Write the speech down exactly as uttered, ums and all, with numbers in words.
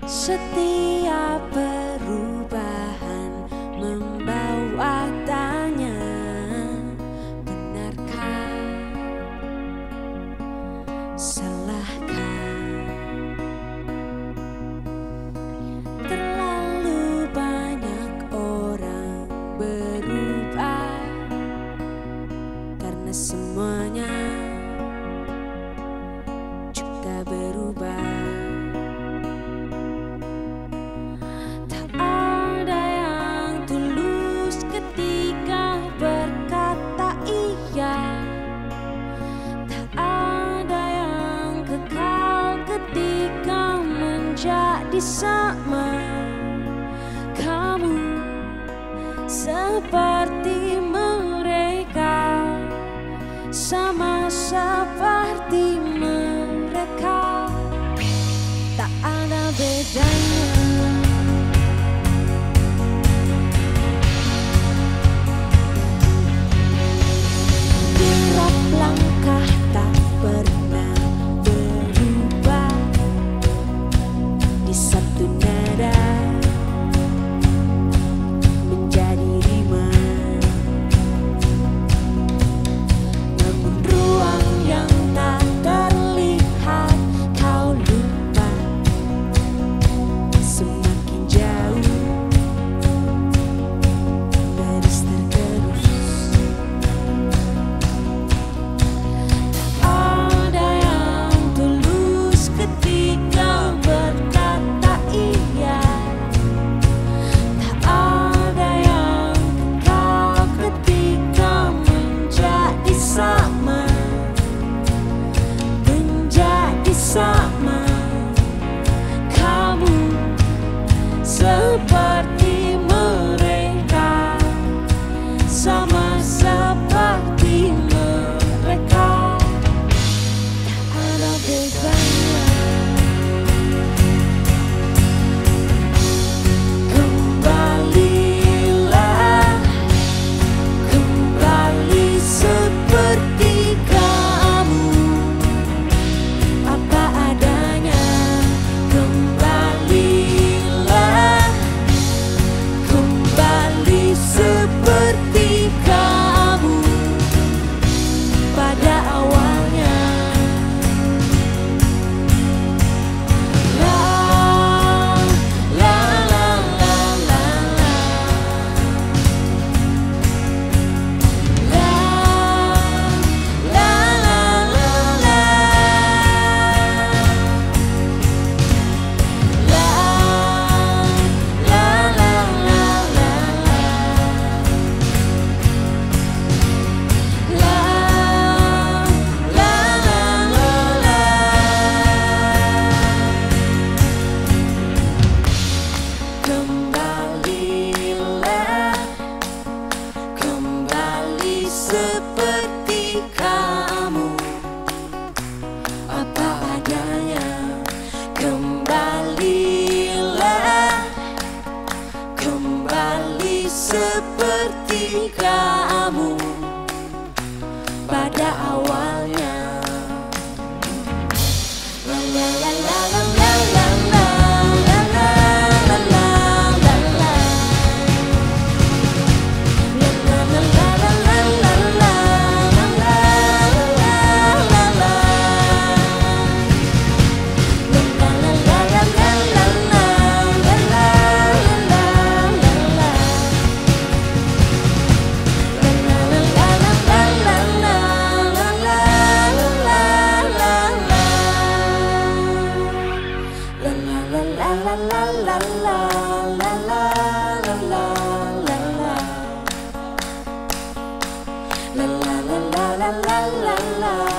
Setiap perubahan membawa tanya, benarkah, salahkah? Terlalu banyak orang berubah karena semuanya juga berubah. Jadi sama, kamu seperti mereka, sama seperti mereka, tak ada bedanya. Gerak langkah tak pernah berubah di satu nada, menjadi rima. Namun ruang yang tak terlihat kau lupa, semakin jauh garis tergerus. Tak ada yang tulus ketika berkata iya, tak ada yang kekal ketika menjadi sama, menjadi sama. Kamu seperti mereka, sama seperti mereka, tak ada bedanya. Kembalilah, kembali seperti kamu, apa adanya. Kembalilah, kembali seperti kamu pada awalnya. La, la, la, la, la, la. La, la, la, la, la. La, la, la, la, la, la. La, la, la, la, la. Kembalilah, kembali seperti kamu, apa adanya. Kembalilah, kembali seperti kamu pada awalnya. La la la la la la la la la la la la la la. La la la la la la la la la la la la. La la la la la la la la la la la la. La la la la la la la la la la la la. La la la la la la la la la la la la. La la la la la la la la.